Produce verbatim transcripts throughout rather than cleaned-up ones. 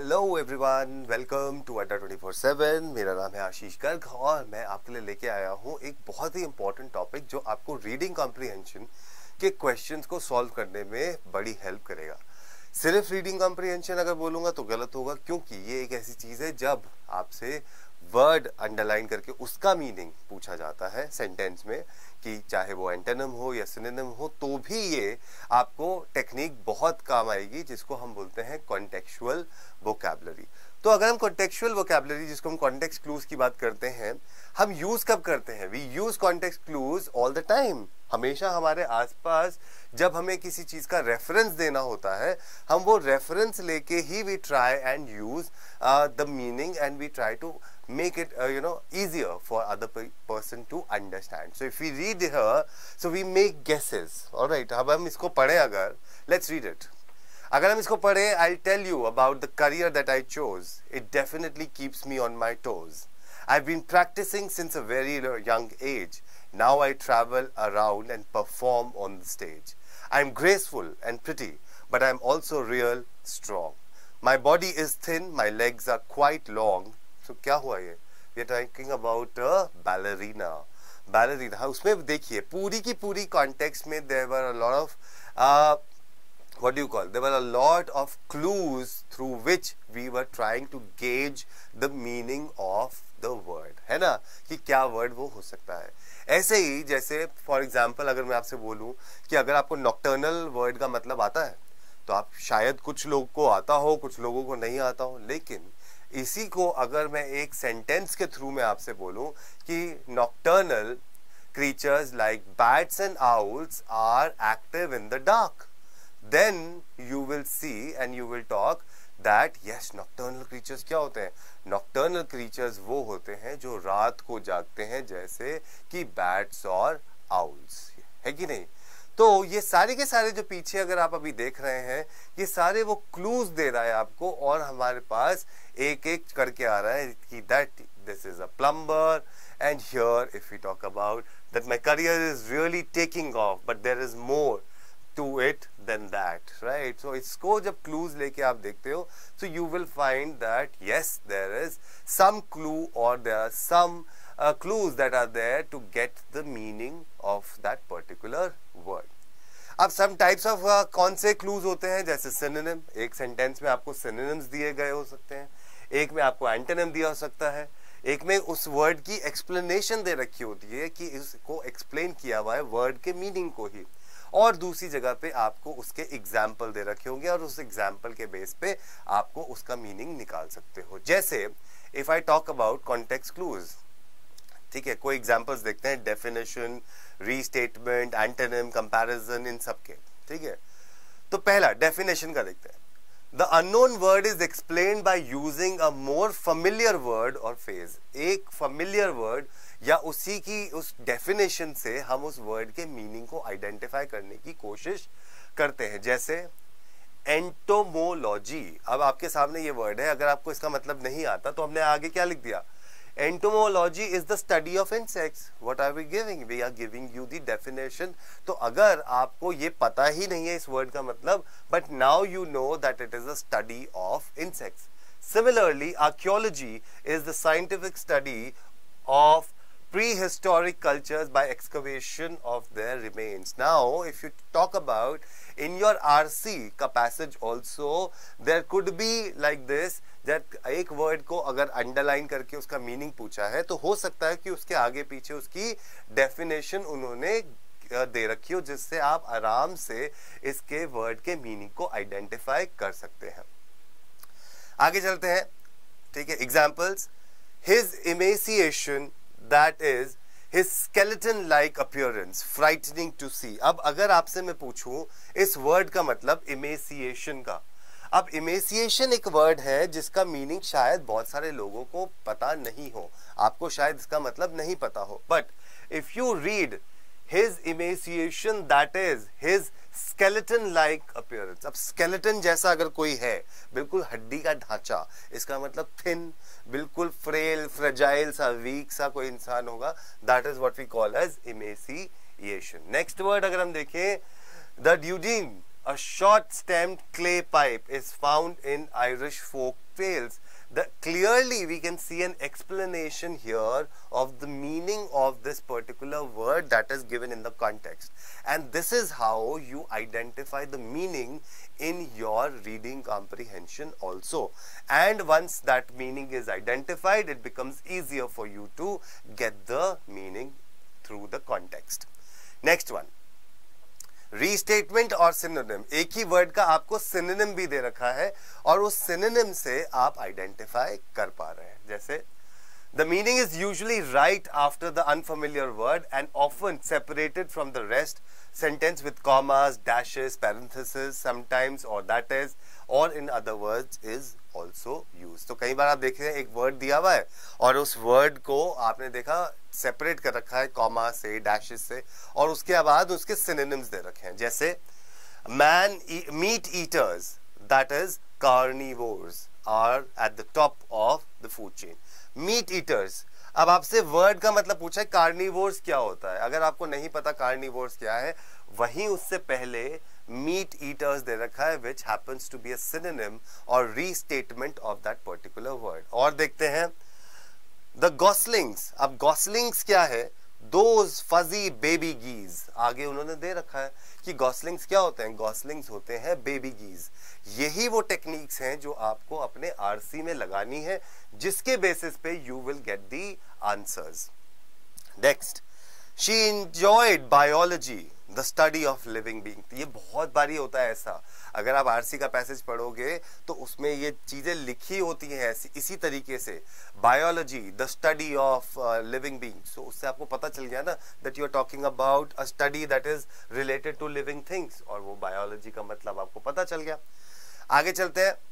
Hello everyone, welcome to Adda twenty four seven. मेरा नाम है आशीष गर्ग और मैं आपके लिए लेके आया हूँ एक बहुत ही इंपॉर्टेंट टॉपिक जो आपको रीडिंग कॉम्प्रिहेंशन के क्वेश्चंस को सॉल्व करने में बड़ी हेल्प करेगा। सिर्फ रीडिंग कॉम्प्रिहेंशन अगर बोलूँगा तो गलत होगा, क्योंकि ये एक ऐसी चीज़ है जब आपसे वर्ड अंडरलाइन करके उसका मीनिंग पूछा जाता है सेंटेंस में, कि चाहे वो एंटोनिम हो या सिनोनिम हो, तो भी ये आपको टेक्निक बहुत काम आएगी जिसको हम बोलते हैं कॉन्टेक्चुअल वोकैबुलरी। तो अगर हम कॉन्टेक्चुअल वोकैबुलरी, जिसको हम कॉन्टेक्स्ट क्लूज की बात करते हैं, हम यूज कब करते हैं? We use context clues all the time. हमेशा हमारे आसपास जब हमें किसी चीज का रेफरेंस देना होता है, हम वो रेफरेंस लेके ही we try and use the meaning and we try to make it uh, you know easier for other person to understand. So if we read here, so we make guesses. All right, अब हम इसको पढ़े अगर, let's read it. अगर हम इसको पढ़े, I'll tell you about the career that I chose. It definitely keeps me on my toes. I've been practicing since a very young age. Now I travel around and perform on the stage. I'm graceful and pretty, but I'm also real strong. My body is thin, my legs are quite long. So क्या हुआ ये? We are talking about a ballerina. Ballerina. हाँ, उसमें देखिए पूरी की पूरी context में there were a lot of uh, what do you call? There were a lot of clues through which we were trying to gauge the meaning of the word. है ना, कि क्या word वो हो सकता है। ऐसे ही जैसे for example अगर मैं आपसे बोलूँ कि अगर आपको nocturnal word का मतलब आता है, तो आप शायद कुछ लोग को आता हो, कुछ लोगों को नहीं आता हो, लेकिन इसी को अगर मैं एक सेंटेंस के थ्रू में आपसे बोलूं कि nocturnal creatures like bats and owls are active in the dark, then you will see and you will talk that yes, nocturnal creatures क्या होते हैं? नॉक्टर्नल क्रीचर्स वो होते हैं जो रात को जागते हैं, जैसे कि बैट्स और आउल्स, है कि नहीं? तो ये सारे के सारे जो पीछे अगर आप अभी देख रहे हैं, ये सारे वो क्लूज दे रहा है आपको, और हमारे पास एक एक करके आ रहा है कि that this is a plumber and here if we talk about that my career is really taking off, but there is more to it then that, right? So इसको जब क्लूज लेके आप देखते हो, so you will find that yes, there is some clue और there are some Uh, clues that are there to get the meaning of that particular word. अब some types of uh, कौन से clues होते हैं? जैसे synonym, एक sentence में आपको synonyms दिए गए हो सकते हैं, एक में आपको antonym दिया हो सकता है, एक में उस word की explanation दे रखी होती है कि इसको explain किया हुआ है word के meaning को ही, और दूसरी जगह पे आपको उसके एग्जाम्पल दे रखे होंगे और उस एग्जाम्पल के बेस पे आपको उसका मीनिंग निकाल सकते हो। जैसे if I talk about context clues, ठीक है, कोई एग्जांपल्स देखते हैं, डेफिनेशन, रीस्टेटमेंट, एंटोनिम, कंपैरिजन, इन सब के, ठीक है। तो पहला डेफिनेशन का देखते हैं। The unknown word is explained by using a more familiar word और फेज। एक फेमिलियर वर्ड या उसी की उस डेफिनेशन से हम उस वर्ड के मीनिंग को आइडेंटिफाई करने की कोशिश करते हैं। जैसे एंटोमोलॉजी, अब आपके सामने ये वर्ड है, अगर आपको इसका मतलब नहीं आता तो हमने आगे क्या लिख दिया? Entomology is the study of insects. What are we giving? We are giving you the definition. तो अगर आपको ये पता ही नहीं है इस वर्ड का मतलब, but now you know that it is a study of insects. Similarly, archaeology is the scientific study of prehistoric cultures by excavation of their remains. Now, if you talk about in your R C का passage also, there could be like this, that एक word को अगर underline करके उसका meaning पूछा है, तो हो सकता है कि उसके आगे पीछे उसकी डेफिनेशन उन्होंने दे रखी हो, जिससे आप आराम से इसके वर्ड के मीनिंग को आइडेंटिफाई कर सकते हैं। आगे चलते हैं, ठीक है। Examples, his emaciation, that is his skeleton like appearance, frightening to see। अब अगर आपसे मैं पूछूं इस वर्ड का मतलब emaciation का, अब emaciation एक वर्ड है जिसका मीनिंग शायद बहुत सारे लोगों को पता नहीं हो, आपको शायद इसका मतलब नहीं पता हो, but if you read his emaciation, that is his skeleton like appearance। अब skeleton जैसा अगर कोई है, बिल्कुल हड्डी का ढांचा, इसका मतलब thin, बिल्कुल frail, fragile सा, weak सा कोई इंसान होगा, that is what we call as emaciation। next word अगर हम देखें, the duodenum, a short-stemmed clay pipe is found in Irish folk tales. The, clearly we can see an explanation here of the meaning of this particular word that is given in the context, and this is how you identify the meaning in your reading comprehension also. And once that meaning is identified, it becomes easier for you to get the meaning through the context. Next one, restatement और synonym. एक ही word का आपको synonym भी दे रखा है और उस सिनोनिम से आप आइडेंटिफाई कर पा रहे हैं. जैसे the meaning is usually right after the unfamiliar word and often separated from the rest sentence with commas, dashes, parentheses, sometimes or that is, or in other words is also used. तो कई बार आप देख रहे हैं एक word दिया हुआ है और उस वर्ड को आपने देखा सेपरेट कर रखा है कॉमा से, डैशेस से, और उसके बाद उसके सिनोनिम्स दे रखे हैं. जैसे man meat eaters, that is carnivores, are at the top of the food chain. Meat eaters. अब आपसे वर्ड का मतलब पूछा है कार्निवोर्स क्या होता है. अगर आपको नहीं पता कार्निवोर्स क्या है, वहीं उससे पहले मीट ईटर्स दे रखा है which happens to be a synonym और restatement of that particular word. और देखते हैं द गॉसलिंग्स. अब गॉसलिंग्स क्या है? Those fuzzy baby geese. आगे उन्होंने दे रखा है कि गॉसलिंग्स क्या होते हैं. गॉसलिंग्स होते हैं बेबी गीज. यही वो टेक्निक्स हैं जो आपको अपने आरसी में लगानी है, जिसके बेसिस पे you will get the answers. Next, she enjoyed biology, the study of living being. ये बहुत बारी होता है ऐसा. अगर आप आरसी का पैसेज पढ़ोगे तो उसमें ये चीजें लिखी होती हैं ऐसी इसी तरीके से. Biology, the study of living being. So उससे आपको पता चल गया ना that you are talking about a study that is related to living things, और वो बायोलॉजी का मतलब आपको पता चल गया. आगे चलते हैं.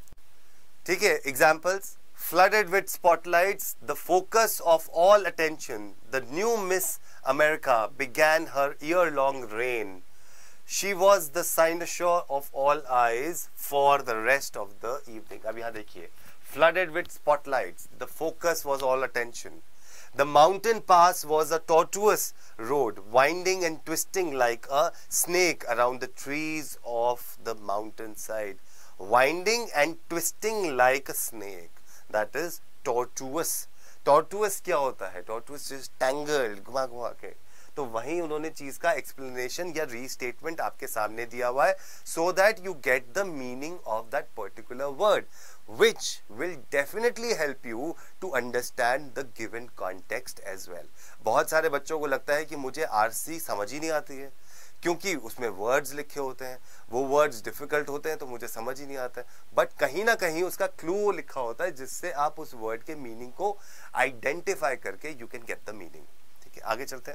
ठीक है, examples. Flooded with spotlights, the focus of all attention, the new Miss America began her year-long reign. She was the cynosure of all eyes for the rest of the evening. अब यहाँ देखिए, flooded with spotlights, the focus was all attention. The mountain pass was a tortuous road, winding and twisting like a snake around the trees of the mountainside. Winding and twisting like a snake. That is tortuous. Tortuous क्या होता है? Tortuous is tangled, घुमा घुमा के. तो वहीं उन्होंने चीज का एक्सप्लेनेशन या रीस्टेटमेंट आपके सामने दिया हुआ है, so that you get the meaning of that particular word, which will definitely help you to understand the given context as well. बहुत सारे बच्चों को लगता है कि मुझे आरसी समझ ही नहीं आती है क्योंकि उसमें वर्ड्स लिखे होते हैं, वो वर्ड्स डिफिकल्ट होते हैं तो मुझे समझ ही नहीं आता है. बट कहीं ना कहीं उसका क्लू लिखा होता है जिससे आप उस वर्ड के मीनिंग को आइडेंटिफाई करके you can get the meaning. ठीक है, आगे चलते हैं.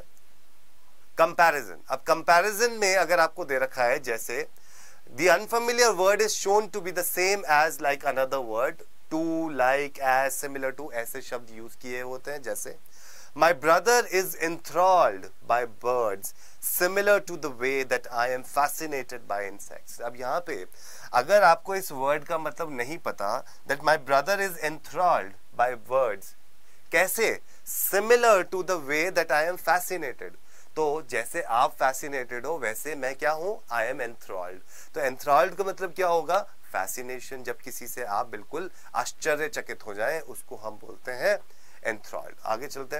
कंपैरिजन. अब कंपैरिजन में अगर आपको दे रखा है जैसे the unfamiliar word is shown to be the same as like another word, to, like, as, similar to, ऐसे शब्द यूज किए होते हैं. जैसे My brother is enthralled by birds, similar to the way that I am fascinated by insects. अब यहाँ पे अगर आपको इस वर्ड का मतलब नहीं पता, that my brother is enthralled by birds, कैसे? Similar to the way that I am fascinated. तो जैसे आप fascinated हो वैसे मैं क्या हूँ? I am enthralled. तो enthralled का मतलब क्या होगा? Fascination. जब किसी से आप बिल्कुल आश्चर्यचकित हो जाएं उसको हम बोलते हैं enthralled. आगे चलते हैं.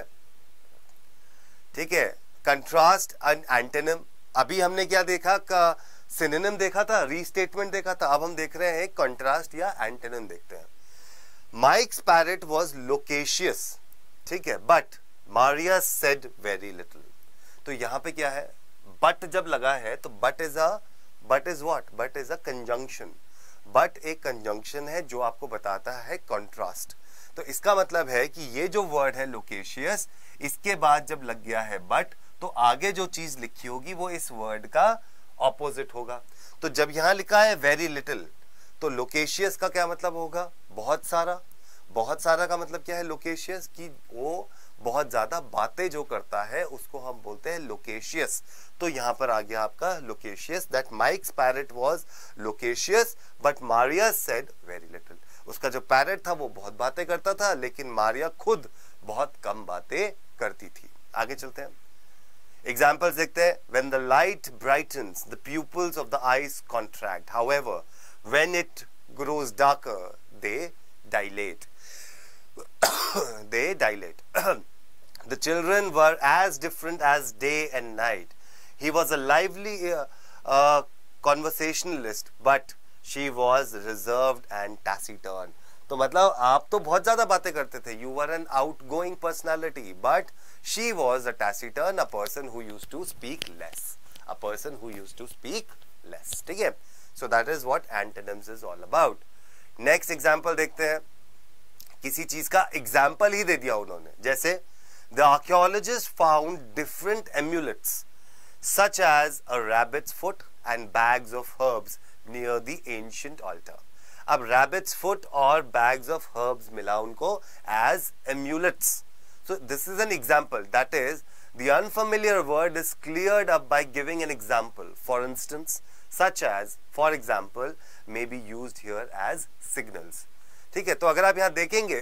ठीक है, कंट्रास्ट एंड एंटोनिम. अभी हमने क्या देखा? का सिनोनिम देखा था, रीस्टेटमेंट देखा था. अब हम देख रहे हैं कंट्रास्ट या एंटोनिम देखते हैं. Mike's parrot was loquacious. ठीक है, but Maria said very little. तो यहाँ पे क्या है? बट जब लगा है तो but is a but is what? But is a conjunction. But एक कंजंक्शन है जो आपको बताता है कंट्रास्ट. तो इसका मतलब है कि ये जो वर्ड है लोकेशियस, इसके बाद जब लग गया है बट, तो आगे जो चीज लिखी होगी वो इस वर्ड का ऑपोजिट होगा. तो जब यहां लिखा है वेरी लिटिल, तो लोकेशियस का क्या मतलब होगा? बहुत सारा. बहुत सारा का मतलब क्या है लोकेशियस? कि वो बहुत ज्यादा बातें जो करता है उसको हम बोलते हैं लोकेशियस. तो यहां पर आ गया आपका loquacious. That Mike's parrot was loquacious but Maria said very little. उसका जो पैरेट था वो बहुत बातें करता था, लेकिन मारिया खुद बहुत कम बातें करती थी. आगे चलते हैं. एग्जाम्पल्स देखते हैं. When the light brightens, the pupils of the eyes contract. However, when it grows darker, they dilate. They dilate. The children were as different as day and night. He was a lively uh, uh, conversationalist, but she was reserved and taciturn. तो मतलब आप तो बहुत ज्यादा बातें करते थे. You were an outgoing personality, but she was a taciturn, a person who used to speak less. A person who used to speak less. ठीक है? So that is what antonyms is all about. Next example देखते हैं. किसी चीज का example ही दे दिया उन्होंने. जैसे the archaeologists found different amulets, such as a rabbit's foot and bags of herbs near the ancient altar. अब rabbit's foot और bags of herbs मिला उनको as amulets. So this is an example. That is, the unfamiliar word is cleared up by giving an example. For instance, such as, for example, may be used here as signals. ठीक है, तो अगर आप यहाँ देखेंगे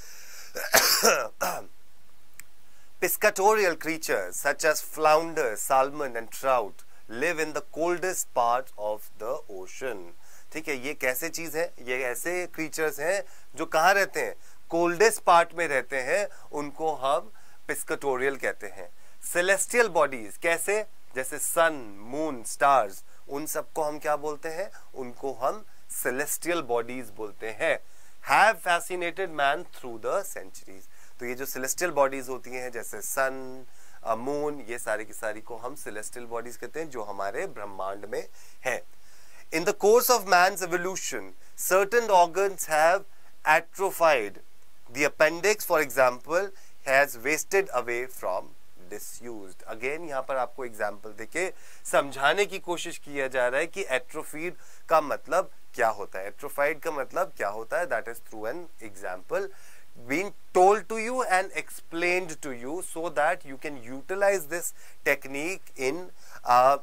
piscatorial creatures such as flounder, salmon and trout live in the coldest part of the ocean. ठीक है, ये कैसे चीज है? ये ऐसे creatures हैं जो कहाँ रहते हैं? कोल्डेस्ट पार्ट में रहते हैं, उनको हम piscatorial कहते हैं. Celestial bodies कैसे? जैसे सन, मून, स्टार्स, उन सबको हम क्या बोलते हैं? उनको हम celestial bodies बोलते हैं. Have fascinated man through the centuries. तो ये जो celestial bodies होती हैं जैसे सन, मून, ये सारी की सारी को हम celestial bodies कहते हैं जो हमारे ब्रह्मांड में है. In the course of man's evolution, certain organs have atrophied. The appendix, for example, has wasted away from disused. Again, यहाँ पर आपको example देके समझाने की कोशिश किया जा रहा है कि atrophied का मतलब क्या होता है. Atrophied का मतलब क्या होता है? That is through an example being told to you and explained to you so that you can utilize this technique in uh,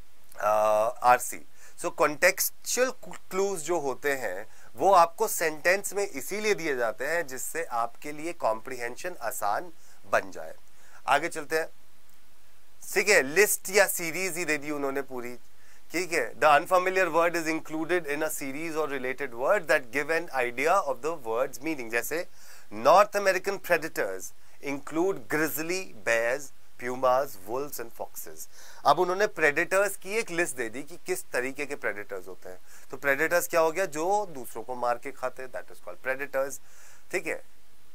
uh, R C. So contextual clues जो होते हैं वो आपको सेंटेंस में इसीलिए दिए जाते हैं जिससे आपके लिए कॉम्प्रिहेंशन आसान बन जाए. आगे चलते हैं. ठीक है, लिस्ट या सीरीज ही दे दी उन्होंने पूरी. ठीक है, the unfamiliar word is included in a series और related word that give an idea of the word's meaning. जैसे North American predators include grizzly bears, pumas, wolves and foxes. अब उन्होंने प्रेडेटर्स की एक लिस्ट दे दी कि किस तरीके के प्रेडेटर्स होते हैं. तो प्रेडेटर्स क्या हो गया? जो दूसरों को मार के खाते हैं, दैट इज कॉल्ड प्रेडेटर्स. ठीक है,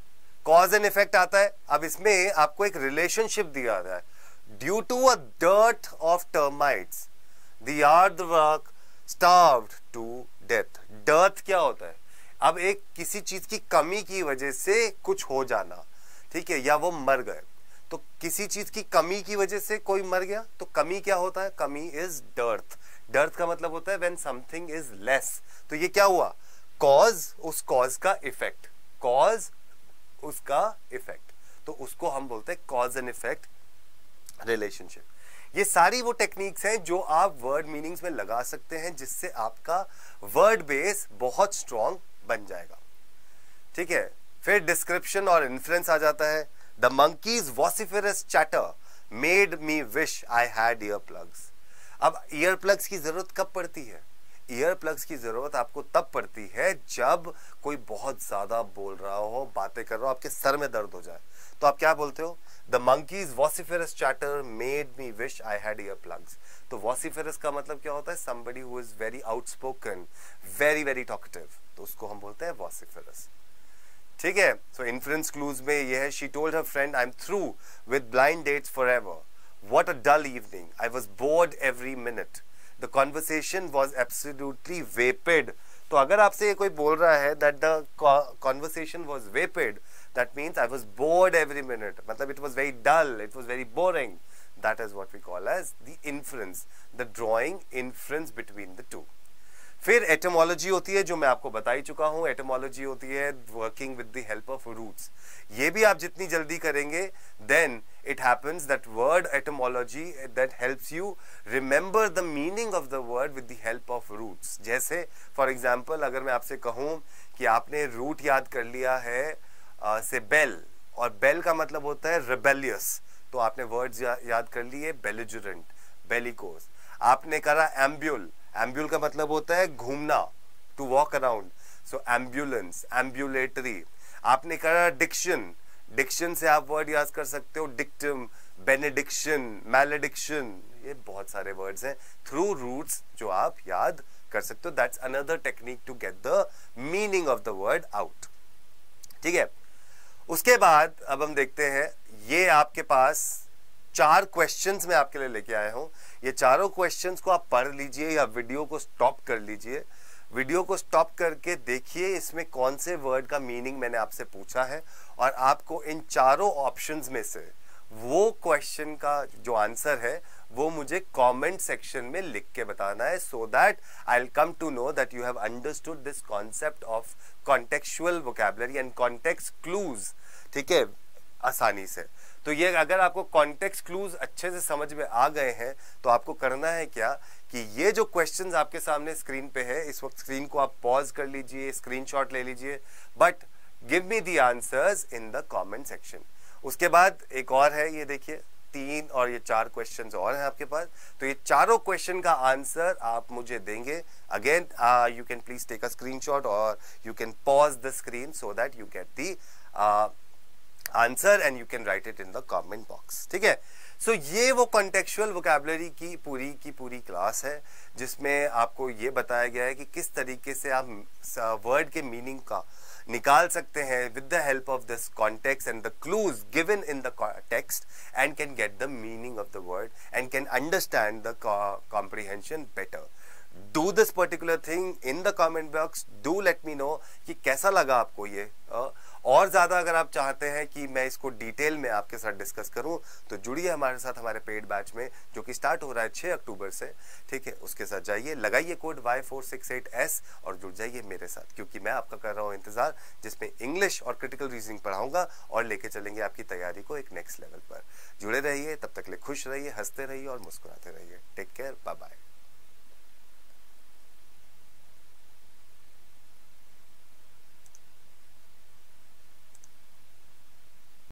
कॉज एंड इफेक्ट आता है. अब इसमें आपको एक रिलेशनशिप दिया रहा है. Due to a dearth of termites the aardvark starved to death. Dearth क्या होता है? अब एक किसी चीज की कमी की वजह से कुछ हो जाना. ठीक है, या वो मर गए. तो किसी चीज की कमी की वजह से कोई मर गया, तो कमी क्या होता है? कमी इज डर्थ. डर्थ का मतलब होता है व्हेन समथिंग इज लेस. तो ये क्या हुआ? कॉज, उस कॉज का इफेक्ट. कॉज, उसका इफेक्ट. तो उसको हम बोलते हैं कॉज एंड इफेक्ट रिलेशनशिप. ये सारी वो टेक्निक्स हैं जो आप वर्ड मीनिंग्स में लगा सकते हैं जिससे आपका वर्ड बेस बहुत स्ट्रॉन्ग बन जाएगा. ठीक है, फिर डिस्क्रिप्शन और इन्फ्रेंस आ जाता है. The monkey's vociferous chatter made me wish I had earplugs. अब earplugs की जरूरत कब पड़ती है? earplugs की जरूरत आपको तब पड़ती है जब कोई बहुत ज्यादा बोल रहा हो, बातें कर रहा हो, आपके सर में दर्द हो जाए. तो आप क्या बोलते हो? The monkey's vociferous chatter made me wish I had earplugs. तो vociferous का मतलब क्या होता है? Somebody who is very outspoken, very very talkative. तो उसको हम बोलते हैं vociferous. ठीक है, सो इन्फ्रेंस क्लूज में ये है. She told her friend I am through with blind dates forever. What a dull evening. I was bored every minute. The conversation was absolutely vapid. तो अगर आपसे ये कोई बोल रहा है that the conversation was vapid, that means I was bored every minute. मतलब it was very dull, it was very boring. That is what we call as the inference, the drawing inference between the two. फिर etymology होती है जो मैं आपको बता ही चुका हूं. एटमोलॉजी होती है working with the help of roots. ये भी आप जितनी जल्दी करेंगे then it happens that word etymology that helps you remember the meaning of the word with the help of roots. जैसे फॉर एग्जांपल अगर मैं आपसे कहूं कि आपने रूट याद कर लिया है uh, से बेल, और बेल का मतलब होता है रिबेलियस. तो आपने वर्ड्स या, याद कर लिए, बेलिजरेंट, बेलिकोस। आपने करा एम्ब्यूल, एम्ब्यूल का मतलब होता है घूमना, to walk around, so ambulance, ambulatory. आपने करा डिक्शन, डिक्शन से आप वर्ड याद कर सकते हो, डिक्टम, बेनेडिक्शन, मैलेडिक्शन, ये बहुत सारे वर्ड्स हैं थ्रू रूट्स जो आप याद कर सकते हो। That's another technique to get the meaning of the word out. ठीक है, उसके बाद अब हम देखते हैं, ये आपके पास चार क्वेश्चंस मैं आपके लिए लेके आया हूं। ये चारों क्वेश्चंस को आप पढ़ लीजिए या वीडियो को स्टॉप कर लीजिए। वीडियो को स्टॉप करके देखिए इसमें कौन से वर्ड का मीनिंग मैंने आपसे पूछा है, और आपको इन चारों ऑप्शंस में से वो क्वेश्चन का जो आंसर है वो मुझे कमेंट सेक्शन में लिख के बताना है, so that I will come to know that you have understood this concept of contextual vocabulary and context clues. ठीक है, आसानी से। तो ये अगर आपको कॉन्टेक्स्ट क्लूज अच्छे से समझ में आ गए हैं तो आपको करना है क्या कि ये जो क्वेश्चंस आपके सामने स्क्रीन पे है, इस वक्त स्क्रीन को आप पॉज कर लीजिए, स्क्रीनशॉट ले लीजिए, but give me the answers in the comment section. उसके बाद एक और है, ये देखिए तीन और ये चार क्वेश्चंस और हैं आपके पास। तो ये चारों क्वेश्चन का आंसर आप मुझे देंगे। Again you can please take a screenshot और you can pause the screen so that you get the answer and you can write it in the comment box. ठीक है, सो so, ये वो कॉन्टेक्चुअल वोकैबुलरी की पूरी की पूरी क्लास है जिसमें आपको ये बताया गया है कि किस तरीके से आप वर्ड के मीनिंग का निकाल सकते हैं with the help of this context and the clues given in the text, and can get the meaning of the word and can understand the comprehension better. Do this particular thing in the comment box. Do let me know कि कैसा लगा आपको ये। और ज्यादा अगर आप चाहते हैं कि मैं इसको डिटेल में आपके साथ डिस्कस करूं तो जुड़िए हमारे साथ हमारे पेड बैच में, जो कि स्टार्ट हो रहा है छह अक्टूबर से। ठीक है, उसके साथ जाइए, लगाइए code Y four six eight S और जुड़ जाइए मेरे साथ, क्योंकि मैं आपका कर रहा हूं इंतजार, जिसमें इंग्लिश और क्रिटिकल रीजनिंग पढ़ाऊंगा और लेके चलेंगे आपकी तैयारी को एक नेक्स्ट लेवल पर। जुड़े रहिए, तब तक ले खुश रहिए, हंसते रहिए और मुस्कुराते रहिए। Take care, bye bye.